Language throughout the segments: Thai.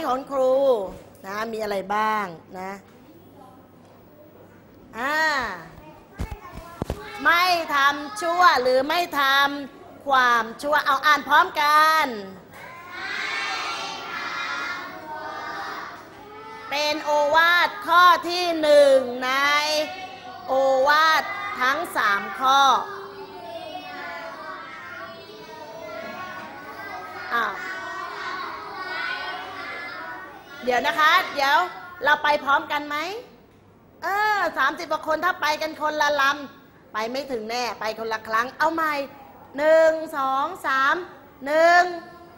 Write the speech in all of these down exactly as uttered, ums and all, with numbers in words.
ของครูนะมีอะไรบ้างนะอ่าไม่ทำชั่วหรือไม่ทำความชั่วเอาอ่านพร้อมกันเป็นโอวาทข้อที่หนึ่งในโอวาททั้งสามข้ออ้าวเดี๋ยวนะคะเดี๋ยวเราไปพร้อมกันไหมเออสามสิบกว่าคนถ้าไปกันคนละลำไปไม่ถึงแน่ไปคนละครั้งเอาใหม่หนึ่งสองสามหนึ่ง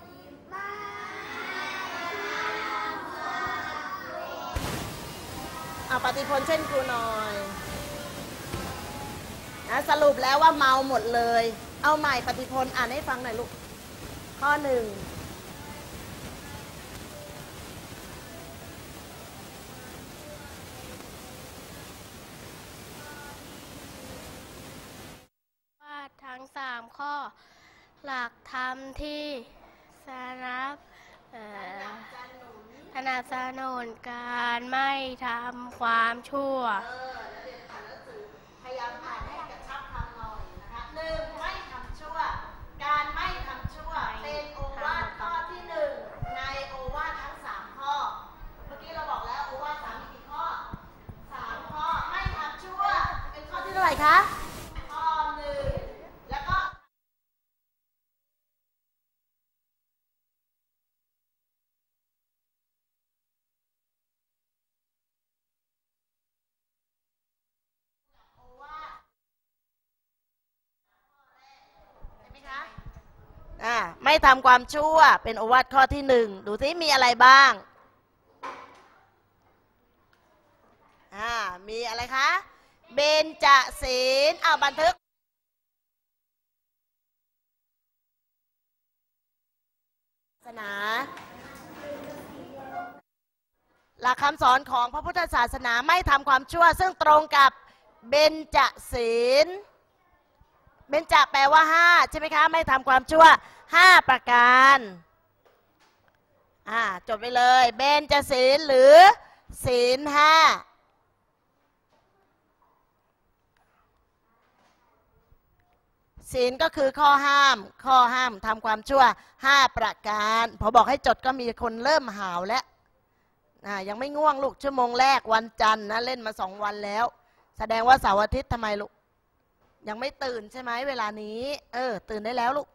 เอาปฏิพลเช่นครูหน่อยนะสรุปแล้วว่าเมาหมดเลยเอาใหม่ปฏิพลอ่านให้ฟังหน่อยลูกข้อหนึ่งว่าทั้งสามข้อหลักธรรมที่สนับสนับสนุนการไม่ทำความชั่วพยายามอ่านให้กระชับคำหน่อยนะคะหนึ่งไม่ทำชั่วการไม่ทำชั่วเป็นโอวาทข้อที่หนึ่งในโอวาททั้งสามข้อเมื่อกี้เราบอกแล้วโอวาทสามมีกี่ข้อสามข้อไม่ทำชั่วเป็นข้อที่เท่าไหร่คะข้อหนึ่งแล้วก็อ่าไม่ทำความชั่วเป็นโอวาทข้อที่หนึ่งดูสิมีอะไรบ้างอ่ามีอะไรคะเบญจศีลเอาบันทึกศาสนาหลักคำสอนของพระพุทธศาสนาไม่ทำความชั่วซึ่งตรงกับเบญจศีลเบญจแปลว่าห้าใช่ไหมคะไม่ทำความชั่วห้าประการอ่าจดไปเลยเบญจศีลหรือศีลห้าศีลก็คือข้อห้ามข้อห้ามทำความชั่วห้าประการพอบอกให้จดก็มีคนเริ่มหาวแล้วอ่ายังไม่ง่วงลูกชั่วโมงแรกวันจันทร์นะเล่นมาสองวันแล้วแสดงว่าเสาร์อาทิตย์ทำไมลูกยังไม่ตื่นใช่ไหมเวลานี้เออตื่นได้แล้วลูก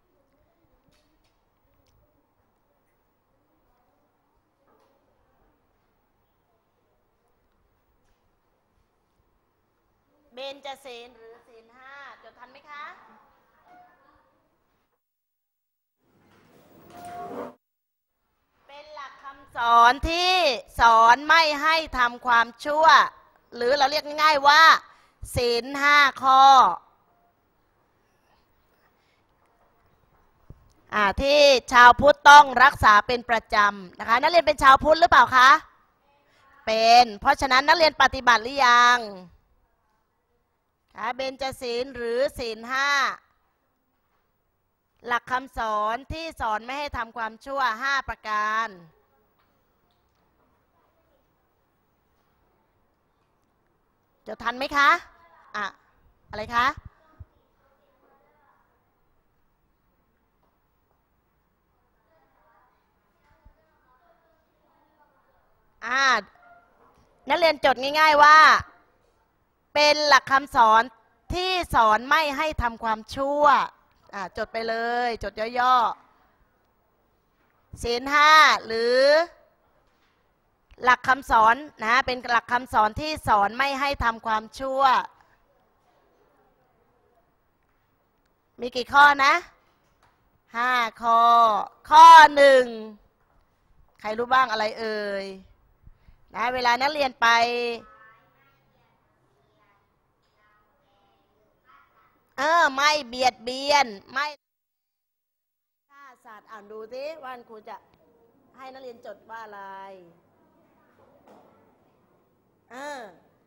เบญจศีลหรือศีลห้าจดทันไหมคะเป็นหลักคำสอนที่สอนไม่ให้ทำความชั่วหรือเราเรียกง่ายๆว่าศีลห้าข้ออ่าที่ชาวพุทธต้องรักษาเป็นประจำนะคะนักเรียนเป็นชาวพุทธหรือเปล่าคะเป็นเพราะฉะนั้นนักเรียนปฏิบัติหรือยังเบญจศีลหรือศีลห้าหลักคำสอนที่สอนไม่ให้ทำความชั่วห้าประการจะทันไหมคะอ่ะอะไรคะอ่านักเรียนจดง่ายๆว่าเป็นหลักคำสอนที่สอนไม่ให้ทำความชั่วอ่าจดไปเลยจดย่อๆศีลห้าหรือหลักคำสอนนะเป็นหลักคำสอนที่สอนไม่ให้ทำความชั่วมีกี่ข้อนะห้าข้อข้อหนึ่งใครรู้บ้างอะไรเอ่ยนะเวลานักเรียนไปเออไม่เบียดเบียนไม่ฆ่าสัตว์อ่านดูสิว่าครูจะให้นักเรียนจดว่าอะไรเออ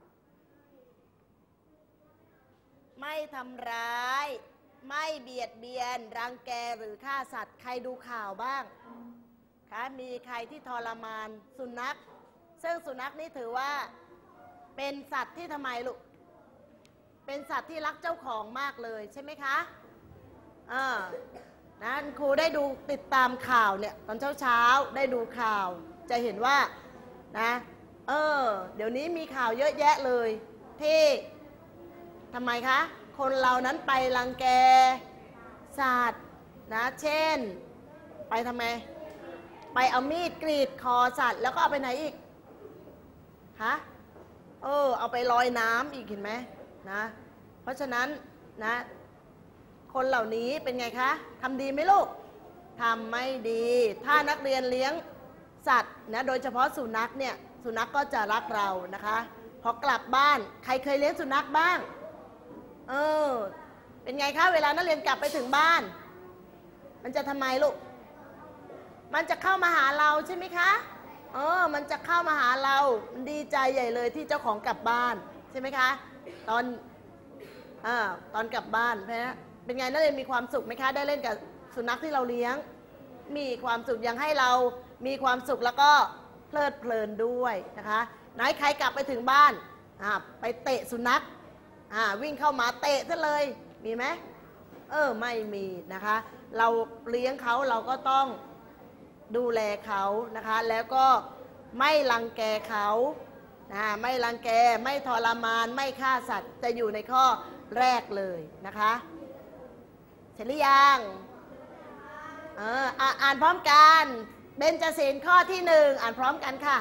ไม่ทำร้ายไม่เบียดเบียนรังแกหรือฆ่าสัตว์ใครดูข่าวบ้างใคคะมีใครที่ทรมานสุนัขซึ่งสุนัขนี่ถือว่าเป็นสัตว์ที่ทำไมลูกเป็นสัตว์ที่รักเจ้าของมากเลยใช่ไหมคะอ่านะครูได้ดูติดตามข่าวเนี่ยตอนเช้าเช้าได้ดูข่าวจะเห็นว่านะเออเดี๋ยวนี้มีข่าวเยอะแยะเลยที่ทำไมคะคนเรานั้นไปรังแกสัตว์นะเช่นไปทำไมไปเอามีดกรีดคอสัตว์แล้วก็เอาไปไหนอีกคะเออเอาไปลอยน้ำอีกเห็นไหมนะเพราะฉะนั้นนะคนเหล่านี้เป็นไงคะทำดีไหมลูกทำไม่ดีถ้านักเรียนเลี้ยงสัตว์นะโดยเฉพาะสุนัขเนี่ยสุนัขก็จะรักเรานะคะพอกลับบ้านใครเคยเลี้ยงสุนัขบ้างเออเป็นไงคะเวลานักเรียนกลับไปถึงบ้านมันจะทำไมลูกมันจะเข้ามาหาเราใช่ไหมคะเออมันจะเข้ามาหาเรามันดีใจใหญ่เลยที่เจ้าของกลับบ้านใช่ไหมคะตอนอ่าตอนกลับบ้านเพราะฉะนั้นเป็นไงนักเรียนมีความสุขไหมคะได้เล่นกับสุนัขที่เราเลี้ยงมีความสุขยังให้เรามีความสุขแล้วก็เพลิดเพลินด้วยนะคะไหนใครกลับไปถึงบ้านอ่าไปเตะสุนัขอ่าวิ่งเข้ามาเตะซะเลยมีไหมเออไม่มีนะคะเราเลี้ยงเขาเราก็ต้องดูแลเขานะคะแล้วก็ไม่รังแกเขานะไม่รังแกไม่ทรมานไม่ฆ่าสัตว์จะอยู่ในข้อแรกเลยนะคะเสร็จหรือยังเอออ่ะอ่านพร้อมกันเบญจศีลข้อที่หนึ่งอ่านพร้อมกันค่ะ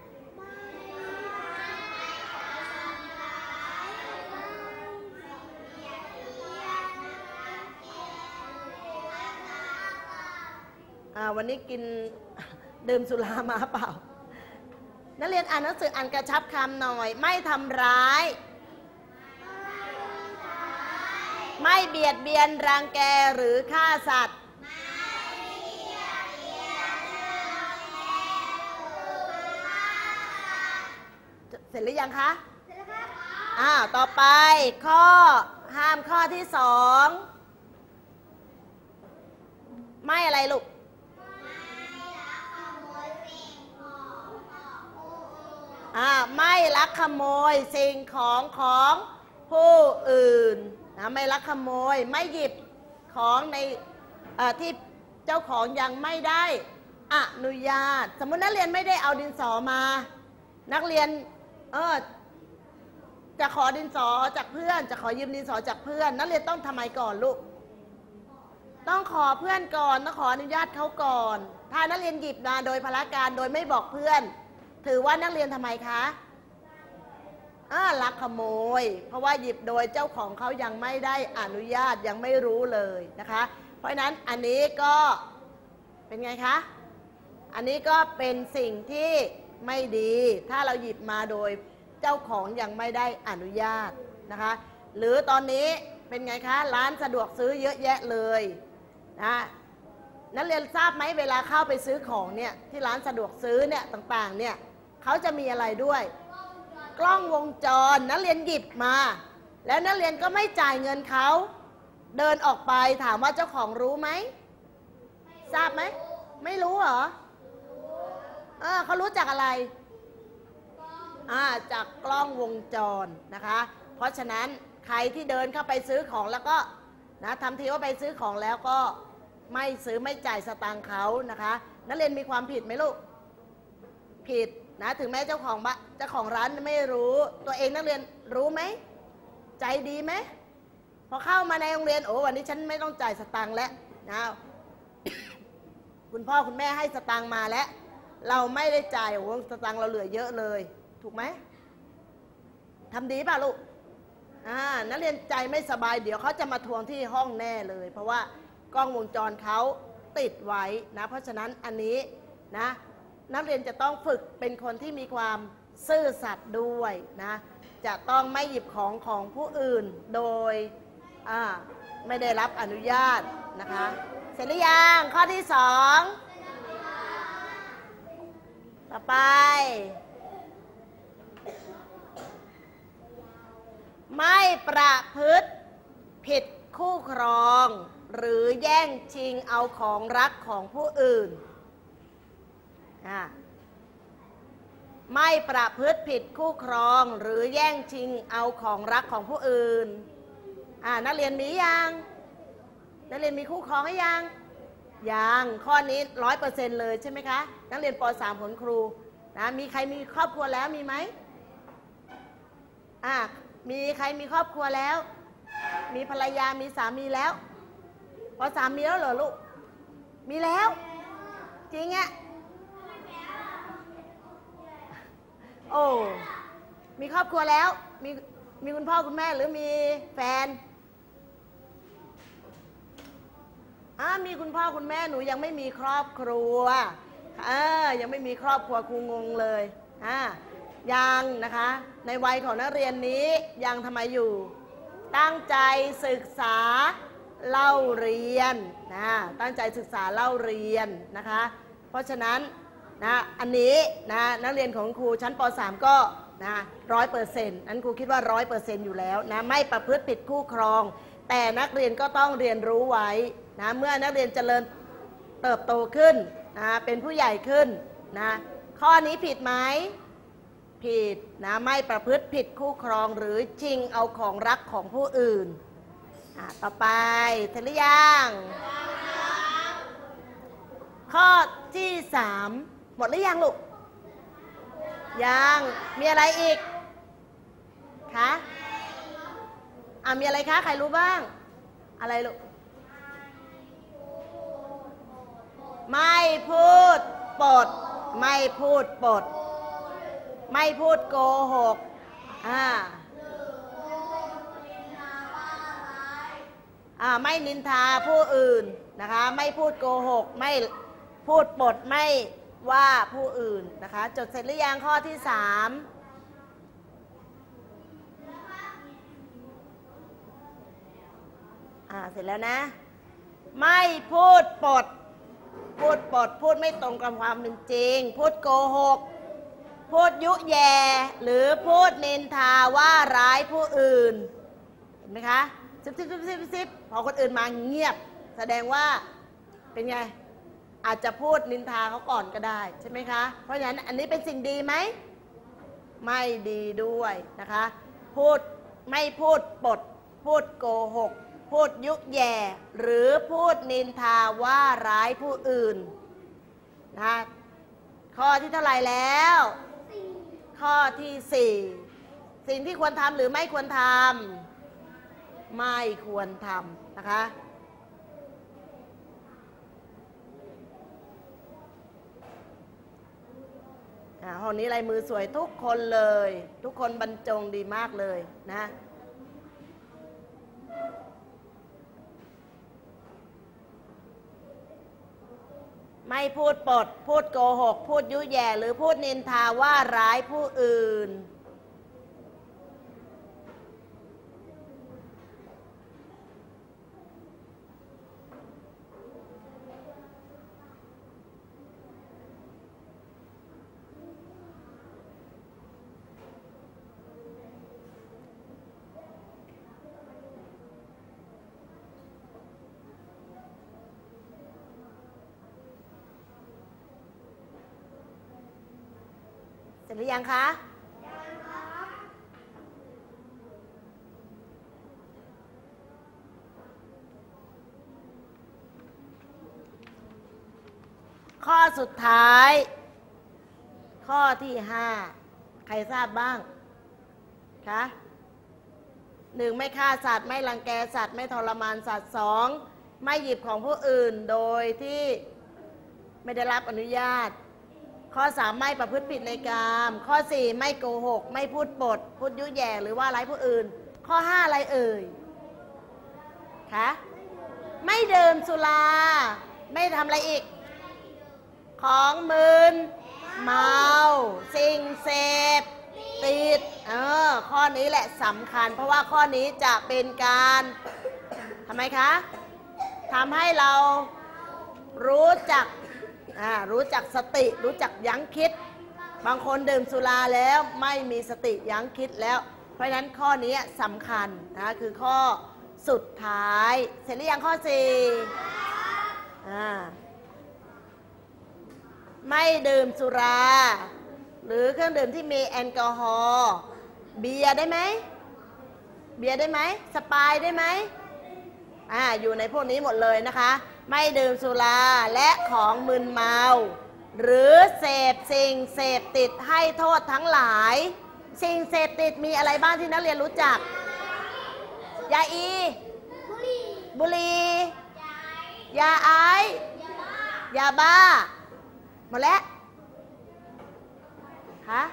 วันนี้กินดื่มสุรามาเปล่านักเรียนอ่านหนังสืออ่านกระชับคำหน่อยไม่ทำร้ายไม่เบียดเบียนรังแกหรือฆ่าสัตว์เสร็จหรือยังคะเสร็จแล้วครับอ้าวต่อไปข้อห้ามข้อที่สองไม่อะไรลูกอ่าไม่ลักขโมยสิ่งของของผู้อื่นนะไม่ลักขโมยไม่หยิบของในที่เจ้าของยังไม่ได้อนุญาตสมมุตินักเรียนไม่ได้เอาดินสอมานักเรียนเออจะขอดินสอจากเพื่อนจะขอยืมดินสอจากเพื่อนนักเรียนต้องทำไมก่อนลูกต้องขอเพื่อนก่อนต้องขออนุญาตเขาก่อนถ้านักเรียนหยิบมาโดยพละการโดยไม่บอกเพื่อนถือว่านักเรียนทำไมคะอ่าลักขโมยเพราะว่าหยิบโดยเจ้าของเขายังไม่ได้อนุญาตยังไม่รู้เลยนะคะเพราะฉะนั้นอันนี้ก็เป็นไงคะอันนี้ก็เป็นสิ่งที่ไม่ดีถ้าเราหยิบมาโดยเจ้าของยังไม่ได้อนุญาตนะคะหรือตอนนี้เป็นไงคะร้านสะดวกซื้อเยอะแยะเลยนะนักเรียนทราบไหมเวลาเข้าไปซื้อของเนี่ยที่ร้านสะดวกซื้อเนี่ยต่างๆเนี่ยเขาจะมีอะไรด้วยกล้องวงจรนักเรียนหยิบมาแล้วนักเรียนก็ไม่จ่ายเงินเขาเดินออกไปถามว่าเจ้าของรู้ไหมทราบไหมไม่รู้เหรอเออเขารู้จากอะไรอ่าจากกล้องวงจรนะคะเพราะฉะนั้นใครที่เดินเข้าไปซื้อของแล้วก็นะทำทีว่าไปซื้อของแล้วก็ไม่ซื้อไม่จ่ายสตางค์เขานะคะนักเรียนมีความผิดไหมลูกผิดนะถึงแม้เจ้าของบ้านเจ้าของร้านไม่รู้ตัวเองนักเรียนรู้ไหมใจดีไหมพอเข้ามาในโรงเรียนโอ้วันนี้ฉันไม่ต้องจ่ายสตางค์แล้วนะ คุณพ่อคุณแม่ให้สตางค์มาแล้วเราไม่ได้จ่ายโอ้สตางค์เราเหลือเยอะเลยถูกไหมทำดีป่ะลูกอ่านักเรียนใจไม่สบายเดี๋ยวเขาจะมาทวงที่ห้องแน่เลยเพราะว่ากล้องวงจรเขาติดไว้นะเพราะฉะนั้นอันนี้นะนักเรียนจะต้องฝึกเป็นคนที่มีความซื่อสัตย์ด้วยนะจะต้องไม่หยิบของของผู้อื่นโดยอ่าไม่ได้รับอนุญาตนะคะเสร็จหรือยังข้อที่สองต่อไปไม่ประพฤติผิดคู่ครองหรือแย่งชิงเอาของรักของผู้อื่นอ่าไม่ประพฤติผิดคู่ครองหรือแย่งชิงเอาของรักของผู้อื่นอ่านักเรียนมียังนักเรียนมีคู่ครองหรือยังยังข้อนี้ร้อยเปอร์เซ็นต์เลยใช่ไหมคะนักเรียนป .สาม ผลครูนะมีใครมีครอบครัวแล้วมีไหมอ่ามีใครมีครอบครัวแล้วมีภรรยามีสามีแล้วป .สาม มีแล้วเหรอลูกมีแล้วจริงอะโอ้มีครอบครัวแล้วมีมีคุณพ่อคุณแม่หรือมีแฟนอ่ามีคุณพ่อคุณแม่หนูยังไม่มีครอบครัวเออยังไม่มีครอบครัวครูงงเลยอ่ายังนะคะในวัยของนักเรียนนี้ยังทำไมอยู่ตั้งใจศึกษาเล่าเรียนนะตั้งใจศึกษาเล่าเรียนนะคะเพราะฉะนั้นนะอันนี้นะนักเรียนของครูชั้นป .สาม ก็นะร้อยเปอร์เซ็นต์นั้นครูคิดว่าร้อยเปอร์เซ็นต์อยู่แล้วนะไม่ประพฤติผิดคู่ครองแต่นักเรียนก็ต้องเรียนรู้ไว้นะเมื่อนักเรียนเจริญเติบโตขึ้นนะเป็นผู้ใหญ่ขึ้นนะข้อนี้ผิดไหมผิดนะไม่ประพฤติผิดคู่ครองหรือชิงเอาของรักของผู้อื่นอ่ะต่อไปเสร็จหรือยังข้อที่สามหมดหรือยังลูกยังมีอะไรอีกคะอ่ะมีอะไรคะใครรู้บ้างอะไรลูกไม่พูดปดไม่พูดปดไม่พูดโกหกอ่าอ่าไม่นินทาผู้อื่นนะคะไม่พูดโกหกไม่พูดปดไม่ว่าผู้อื่นนะคะจดเสร็จหรือยังข้อที่สามอ่าเสร็จแล้วนะไม่พูดปดพูดปดพูดไม่ตรงกับความเป็นจริงพูดโกหกพูดยุแยหรือพูดนินทาว่าร้ายผู้อื่นเห็นไหมคะซิบซิบซิบซิบซิบพอคนอื่นมาเงียบแสดงว่าเป็นไงอาจจะพูดนินทาเขาก่อนก็ได้ใช่ไหมคะเพราะฉะนั้นอันนี้เป็นสิ่งดีไหมไม่ดีด้วยนะคะพูดไม่พูดปดพูดโกหกพูดยุแย่หรือพูดนินทาว่าร้ายผู้อื่นนะข้อที่เท่าไหร่แล้วข้อที่สี่สิ่งที่ควรทำหรือไม่ควรทำไม่ควรทำนะคะห้องนี้ลายมือสวยทุกคนเลยทุกคนบรรจงดีมากเลยนะไม่พูดปดพูดโกหกพูดยุแย่หรือพูดนินทาว่าร้ายผู้อื่นเสร็จหรือยังคะยังครับข้อสุดท้ายข้อที่ห้าใครทราบบ้างคะหนึ่งไม่ฆ่าสัตว์ไม่รังแกสัตว์ไม่ทรมานสัตว์สองไม่หยิบของผู้อื่นโดยที่ไม่ได้รับอนุญาตข้อสามไม่ประพฤติผิดในกามข้อสี่ไม่โกหกไม่พูดปดพูดยุแย่หรือว่าร้ายผู้อื่นข้อห้าอะไรเอ่ยคะไม่ดื่มสุราไม่ทำอะไรอีกของมึนเมาสิ่งเสพติดเออข้อนี้แหละสำคัญเพราะว่าข้อนี้จะเป็นการทำไมคะทำให้เรารู้จักรู้จักสติรู้จักยั้งคิดบางคนดื่มสุราแล้วไม่มีสติยั้งคิดแล้วเพราะฉะนั้นข้อนี้สำคัญนะคือข้อสุดท้ายเสร็จหรือยังข้อสี่อ่าไม่ดื่มสุราหรือเครื่องดื่มที่มีแอลกอฮอล์เบียร์ได้ไหมเบียร์ได้ไหมสปายได้ไหมอ่าอยู่ในพวกนี้หมดเลยนะคะไม่ดื่มสุราและของมึนเมาหรือเสพสิ่งเสพติดให้โทษทั้งหลายสิ่งเสพติดมีอะไรบ้างที่นักเรียนรู้จักยาอีบุหรี่ยาไอซ์ยาบ้าหมดแล้วฮะ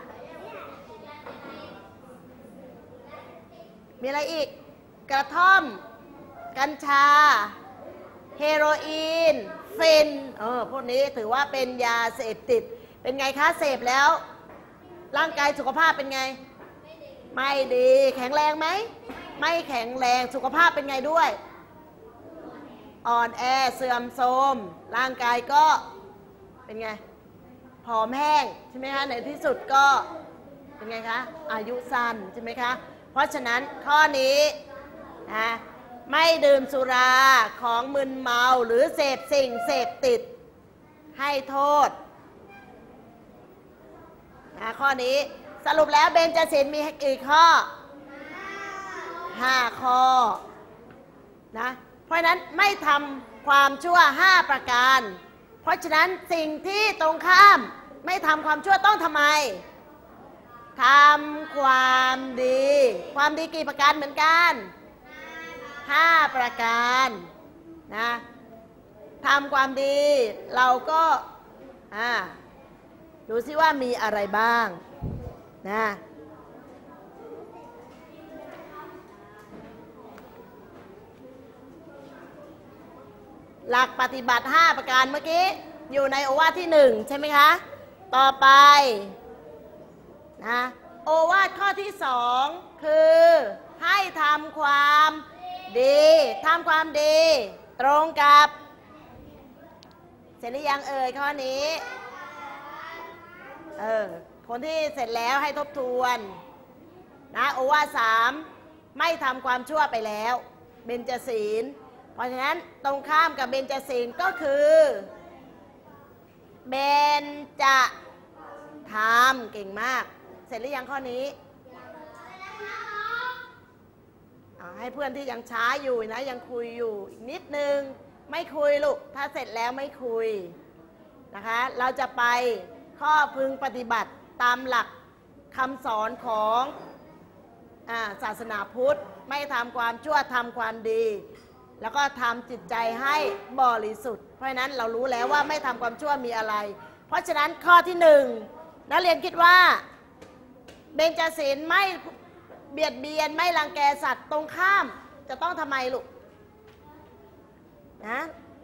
มีอะไรอีกกระท่อมกัญชาเฮโรอีนฟินเออพวกนี้ถือว่าเป็นยาเสพติดเป็นไงคะเสพแล้วร่างกายสุขภาพเป็นไงไม่ดีแข็งแรงไหมไม่แข็งแรงสุขภาพเป็นไงด้วยอ่อนแอเสื่อมโทรมร่างกายก็เป็นไงผอมแห้งใช่ไหมคะในที่สุดก็เป็นไงคะอายุสั้นใช่ไหมคะเพราะฉะนั้นข้อนี้นะไม่ดื่มสุราของมึนเมาหรือเสพสิ่งเสพติดให้โทษนะข้อนี้สรุปแล้วเบญจศีลมีกี่ข้อห้าข้อนะเพราะฉะนั้นไม่ทำความชั่วห้าประการเพราะฉะนั้นสิ่งที่ตรงข้ามไม่ทำความชั่วต้องทำไมทำความดีความดีกี่ประการเหมือนกันห้าประการนะทำความดีเราก็อ่าดูซิว่ามีอะไรบ้างนะหลักปฏิบัติห้าประการเมื่อกี้อยู่ในโอวาทที่หนึ่งใช่ไหมคะต่อไปนะโอวาทข้อที่สองคือให้ทำความดีทำความดีตรงกับเสร็จหรือยังเอ่ยข้อนี้เออคนที่เสร็จแล้วให้ทบทวนนะโอวาทสามไม่ทำความชั่วไปแล้วเบญจศีลเพราะฉะนั้นตรงข้ามกับเบญจศีลก็คือเบญจธรรมเก่งมากเสร็จหรือยังข้อนี้ให้เพื่อนที่ยังช้าอยู่นะยังคุยอยู่อีกนิดนึงไม่คุยลูกถ้าเสร็จแล้วไม่คุยนะคะเราจะไปข้อพึงปฏิบัติตามหลักคำสอนของอ่าศาสนาพุทธไม่ทำความชั่วทำความดีแล้วก็ทำจิตใจให้บริสุทธิ์เพราะฉะนั้นเรารู้แล้วว่าไม่ทำความชั่วมีอะไรเพราะฉะนั้นข้อที่หนึ่งนักเรียนคิดว่าเบญจศีลไม่เบียดเบียนไม่รังแกสัตว์ตรงข้ามจะต้องทำไมลูกนะ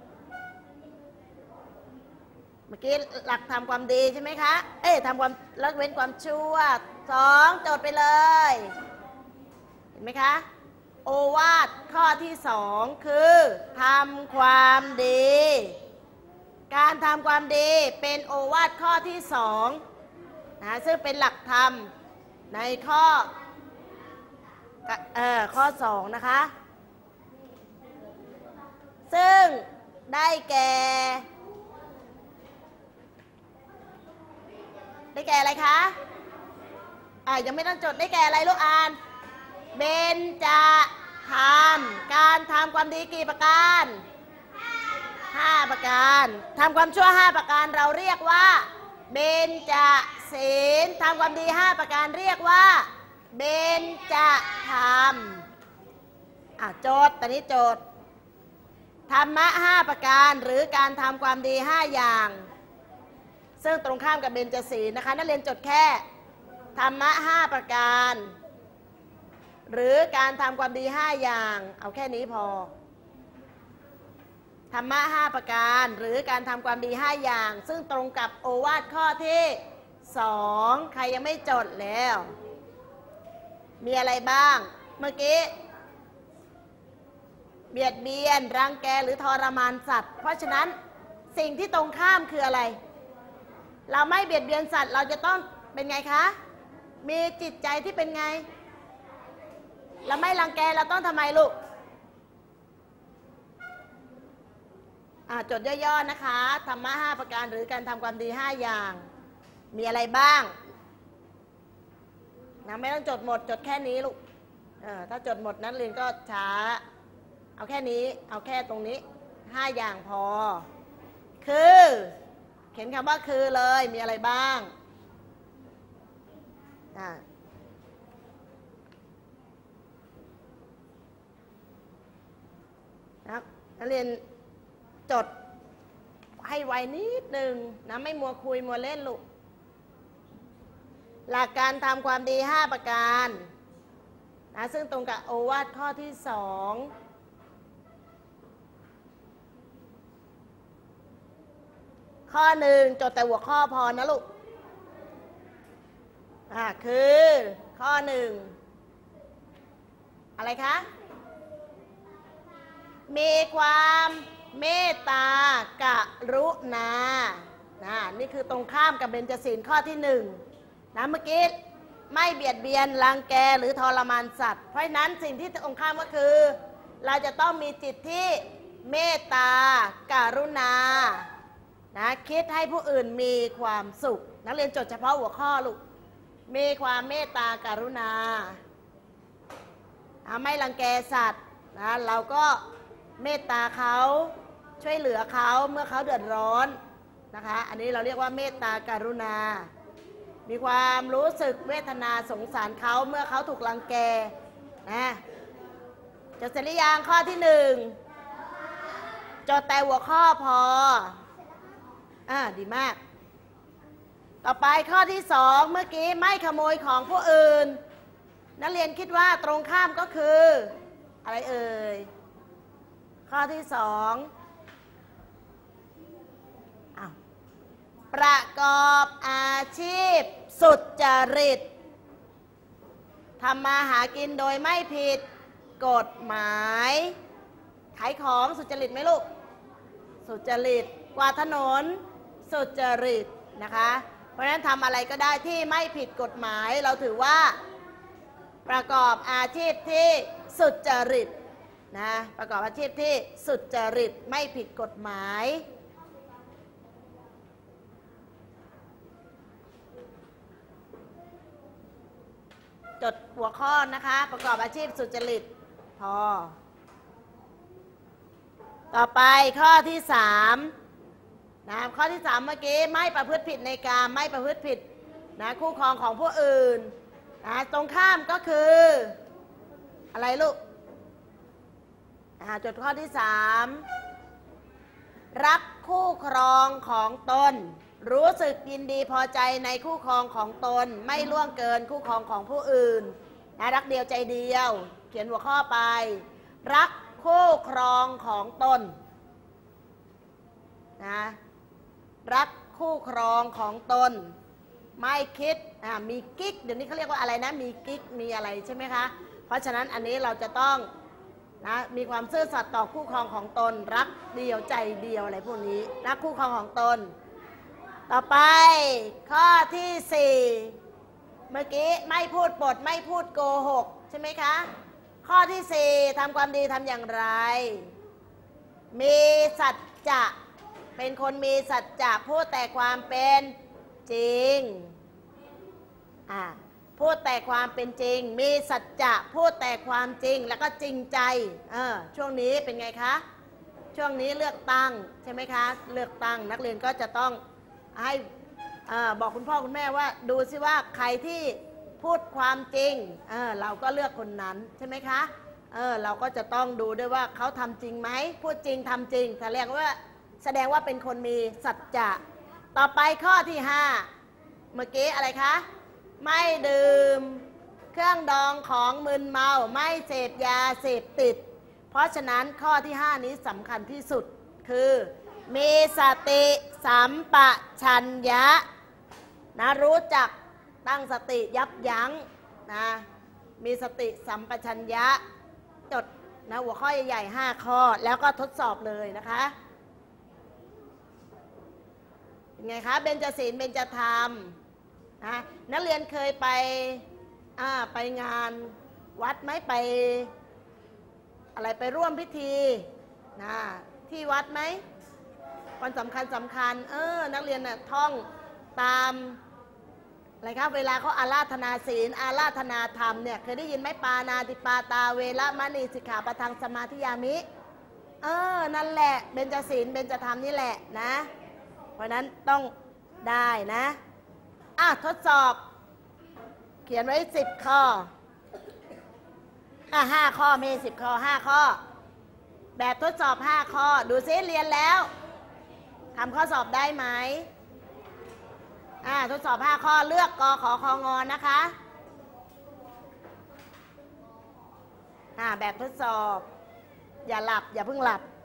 เมื่อกี้หลักทำความดีใช่ไหมคะเอ๊ะทำความละเว้นความชั่วสองโจทย์ไปเลยเห็นไหมคะโอวาทข้อที่สองคือทำความดีการทำความดีเป็นโอวาทข้อที่สองนะซึ่งเป็นหลักธรรมในข้อเอ่อข้อสองนะคะซึ่งได้แก่ได้แก่อะไรคะอ่ายังไม่ต้องจดได้แก่อะไรลูกอ่านเบญจธรรมการทำความดีกี่ประการห้าประการทำความชั่วห้าประการเราเรียกว่าเบญจศีลทำความดีห้าประการเรียกว่าเบญจธรรมอ่ะโจทย์ตอนนี้โจทย์ธรรมะห้าประการหรือการทำความดีห้าอย่างซึ่งตรงข้ามกับเบญจศีลนะคะนักเรียนจดแค่ธรรมะห้าประการหรือการทำความดีห้าอย่างเอาแค่นี้พอธรรมะห้าประการหรือการทำความดีห้าอย่างซึ่งตรงกับโอวาทข้อที่สองใครยังไม่จดแล้วมีอะไรบ้างเมื่อกี้เบียดเบียนรังแกหรือทรมานสัตว์เพราะฉะนั้นสิ่งที่ตรงข้ามคืออะไรเราไม่เบียดเบียนสัตว์เราจะต้องเป็นไงคะมีจิตใจที่เป็นไงเราไม่รังแกเราต้องทำไมลูกอ่าจดย่อๆนะคะธรรมะห้าประการหรือการทำความดีห้าอย่างมีอะไรบ้างนะไม่ต้องจดหมดจดแค่นี้ลูกเออถ้าจดหมดนั้นเรียนก็ช้าเอาแค่นี้เอาแค่ตรงนี้ห้าอย่างพอคือเขียนคำว่าคือเลยมีอะไรบ้างอ่านักเรียนจดให้ไวนิดนึงนะไม่มัวคุยมัวเล่นลูกหลักการทำความดีห้าประการนะซึ่งตรงกับโอวาทข้อที่สองข้อหนึ่งจดแต่หัวข้อพอนะลูกอ่าคือข้อหนึ่งอะไรคะมีความเมตตากรุณานะนี่คือตรงข้ามกับเบญจศีลข้อที่หนึ่งนะเมื่อกี้ไม่เบียดเบียนรังแกหรือทรมานสัตว์เพราะฉะนั้นสิ่งที่ตรงข้ามก็คือเราจะต้องมีจิตที่เมตตากรุณานะคิดให้ผู้อื่นมีความสุขนักเรียนจดเฉพาะหัวข้อลูกมีความเมตตากรุณาไม่รังแกสัตว์นะเราก็เมตตาเขาช่วยเหลือเขาเมื่อเขาเดือดร้อนนะคะอันนี้เราเรียกว่าเมตตาการุณามีความรู้สึกเวทนาสงสารเขาเมื่อเขาถูกรังแกนะจดเสร็จหรือยังข้อที่หนึ่งจดแต่หัวข้อพออ่าดีมากต่อไปข้อที่สองเมื่อกี้ไม่ขโมยของผู้อื่นนักเรียนคิดว่าตรงข้ามก็คืออะไรเอ่ยข้อที่สองประกอบอาชีพสุจริตทำมาหากินโดยไม่ผิดกฎหมายขายของสุจริตไหมลูกสุจริตกวาดถนนสุจริตนะคะเพราะฉะนั้นทำอะไรก็ได้ที่ไม่ผิดกฎหมายเราถือว่าประกอบอาชีพที่สุจริตนะประกอบอาชีพที่สุจริตไม่ผิดกฎหมายจดหัวข้อนะคะประกอบอาชีพสุจริตพอต่อไปข้อที่สามนะข้อที่สามเมื่อกี้ไม่ประพฤติผิดในกามไม่ประพฤติผิดนะคู่ครองของผู้อื่นนะตรงข้ามก็คืออะไรลูกจดข้อที่สามรักคู่ครองของตนรู้สึกยินดีพอใจในคู่ครองของตนไม่ล่วงเกินคู่ครองของผู้อื่นนะรักเดียวใจเดียวเขียนหัวข้อไปรักคู่ครองของตนนะรักคู่ครองของตนไม่คิดอ่ามีกิ๊กเดี๋ยวนี้เขาเรียกว่าอะไรนะมีกิ๊กมีอะไรใช่ไหมคะเพราะฉะนั้นอันนี้เราจะต้องนะมีความซื่อสัตย์ต่อคู่ครองของตนรักเดียวใจเดียวอะไรพวกนี้รักคู่ครองของตนต่อไปข้อที่สี่เมื่อกี้ไม่พูดปดไม่พูดโกหกใช่ไหมคะข้อที่สี่ทำความดีทำอย่างไรมีสัจจะเป็นคนมีสัจจะพูดแต่ความเป็นจริงอ่าพูดแต่ความเป็นจริงมีสัจจะพูดแต่ความจริงแล้วก็จริงใจเออช่วงนี้เป็นไงคะช่วงนี้เลือกตั้งใช่ไหมคะเลือกตั้งนักเรียนก็จะต้องให้บอกคุณพ่อคุณแม่ว่าดูซิว่าใครที่พูดความจริงเออเราก็เลือกคนนั้นใช่ไหมคะเออเราก็จะต้องดูด้วยว่าเขาทำจริงไหมพูดจริงทำจริงแสดงว่าแสดงว่าเป็นคนมีสัจจะต่อไปข้อที่ห้าเมื่อกี้อะไรคะไม่ดื่มเครื่องดองของมึนเมาไม่เสพยาเสพติดเพราะฉะนั้นข้อที่ห้านี้สำคัญที่สุดคือมีสติสัมปชัญญะนะรู้จักตั้งสติยับยั้งนะมีสติสัมปชัญญะจดนะหัวข้อใหญ่ๆห้าข้อแล้วก็ทดสอบเลยนะคะเป็นไงคะเบญจศีลเบญจธรรมนะนักเรียนเคยไปอ่าไปงานวัดไหมไปอะไรไปร่วมพิธีนะที่วัดไหมวันสำคัญสำคัญเออนักเรียนน่ะท่องตามอะไรครับเวลาเขาอาราธนาศีลอาราธนาธรรมเนี่ยเคยได้ยินไหมปานาติปาตาเวระมณีสิกขาปะทังสมาธิยามิเออนั่นแหละเบญจศีลเบญจธรรมนี่แหละนะเพราะนั้นต้องได้นะอ่ะทดสอบเขียนไว้สิบข้ออ่ะห้าข้อมีสิบข้อห้าข้อแบบทดสอบห้าข้อดูซิเรียนแล้วทำข้อสอบได้ไหมอ่าทดสอบห้าข้อเลือกกขอคองอนะคะอ่าแบบทดสอบอย่าหลับอย่าเพิ่งหลับ